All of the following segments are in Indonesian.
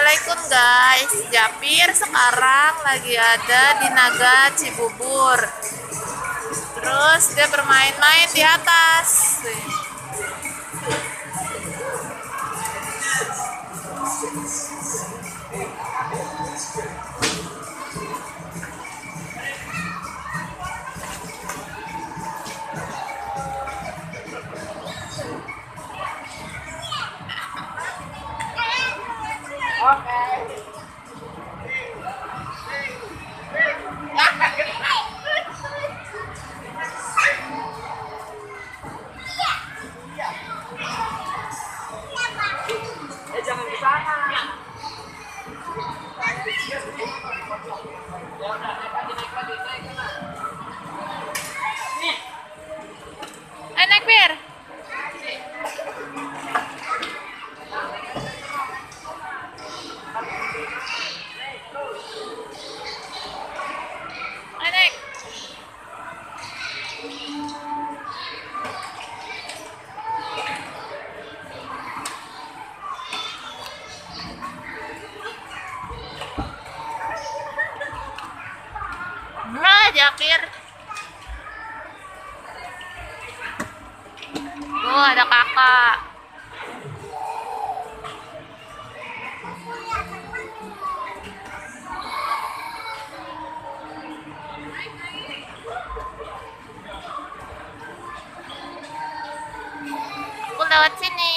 Assalamualaikum guys. Japir sekarang lagi ada di Naga Cibubur. Terus dia bermain-main di atas. Jangan ke sana. Naik Bir. Naik. Nah, Japir. Tuh ada kakak. Aku lewat sini.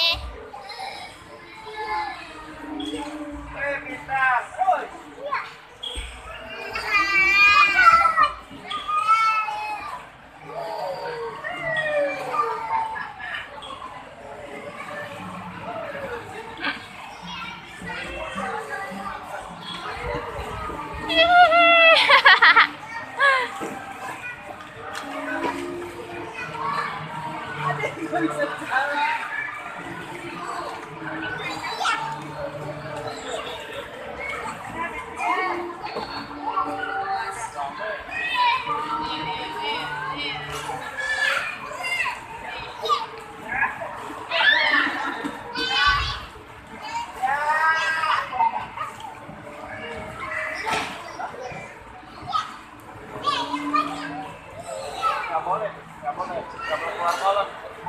Nggak boleh keluar kolom.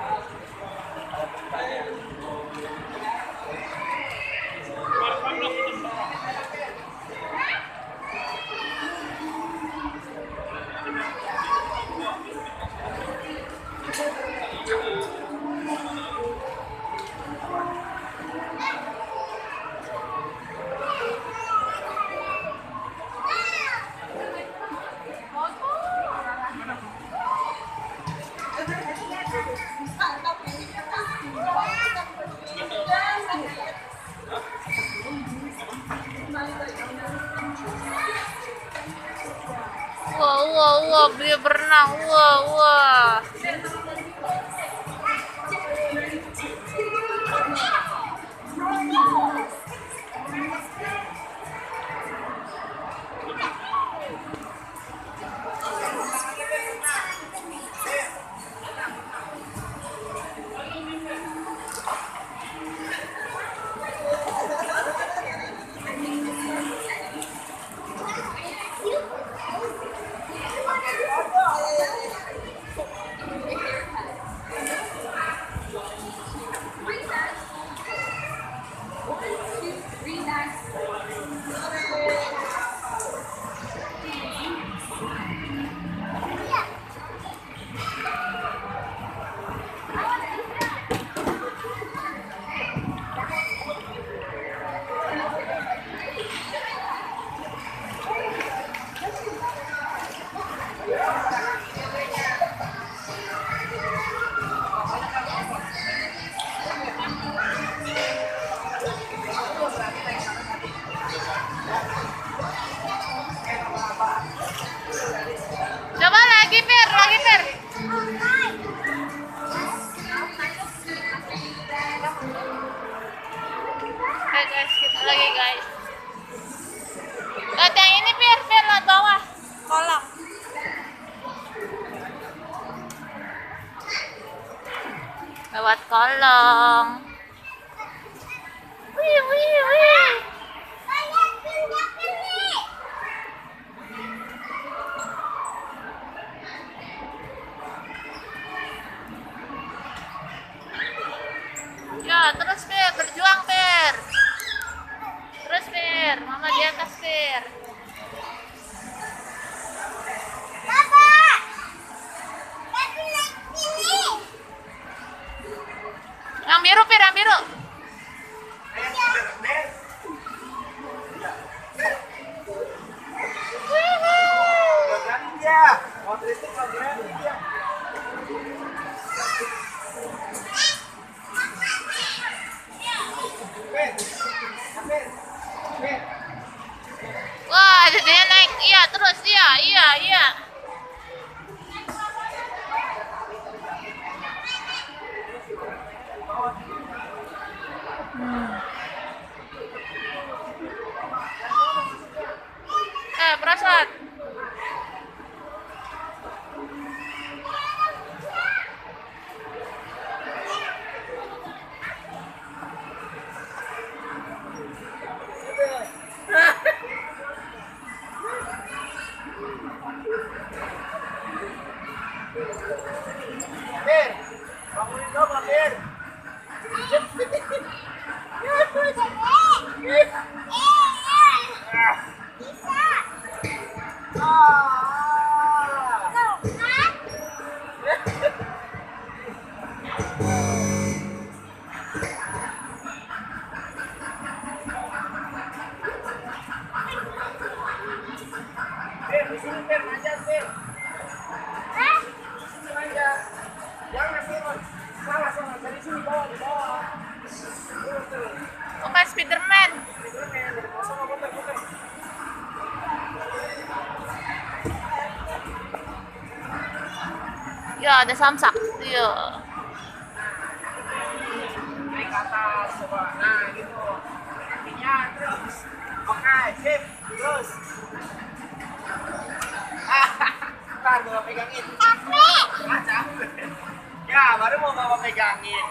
Wah, dia berenang. Wah. Coba lagi, Per. Oke guys, kita lagi guys. Lihat yang ini, Per, lihat bawah. Kolam. Lewat kolong. Wih. terus Fir, berjuang Fir. Terus Fir, mama di atas Fir. Yang biru Fir, yang biru. Berani dia. Motor itu nggak berani dia. Wah, jadinya naik. Iya, terus. Iya, iya, iya. Prasad. Fir, bangunin dong, Fir. Fir, di sini Fir, manjat Fir. Di sini manjat. Jangan turun. Salah, salah. Dari sini bawah, di bawah. Turun, turun. Oh, kayak Spiderman. Sama putar-putar. Ya, ada samsak. Iya. Naik ke atas, coba. Nah, gitu. Kakinya terus. Oke, sip. Terus. Ntar bawa pegangin. Capek. Ah, capek. Ya, baru mau bawa pegangin.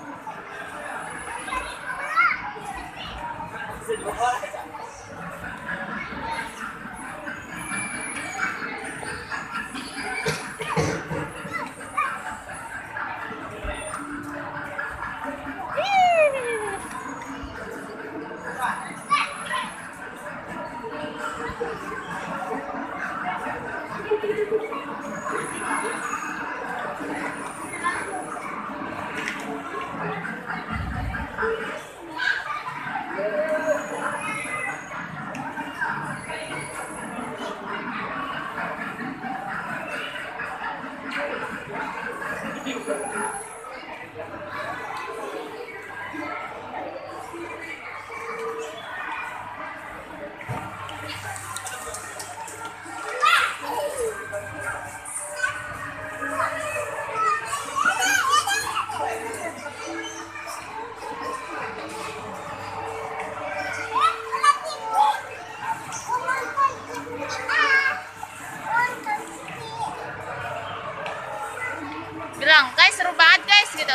Bilang, guys, seru banget guys gitu.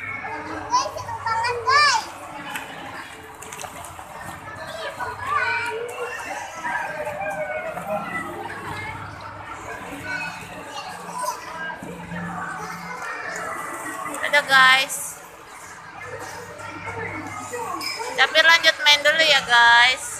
Dadah guys. Tapi lanjut main dulu ya guys.